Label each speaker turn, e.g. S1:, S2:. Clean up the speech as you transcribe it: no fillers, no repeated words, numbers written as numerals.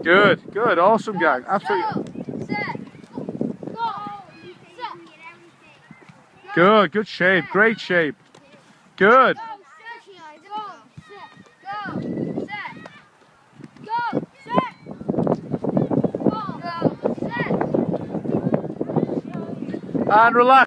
S1: Good, good, awesome gang. Absolutely. Good, good shape, great shape. Good. And relax.